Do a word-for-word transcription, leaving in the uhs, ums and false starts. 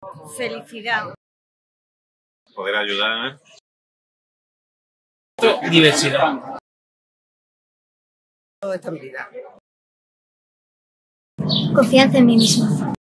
Felicidad. Poder ayudar. Diversidad. Estabilidad. Confianza en mí mismo.